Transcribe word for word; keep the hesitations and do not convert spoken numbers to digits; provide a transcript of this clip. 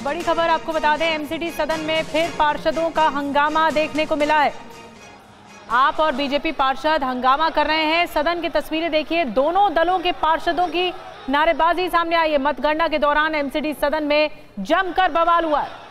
बड़ी खबर आपको बता दें, एमसीडी सदन में फिर पार्षदों का हंगामा देखने को मिला है। आप और बीजेपी पार्षद हंगामा कर रहे हैं। सदन की तस्वीरें देखिए, दोनों दलों के पार्षदों की नारेबाजी सामने आई है। मतगणना के दौरान एमसीडी सदन में जमकर बवाल हुआ है।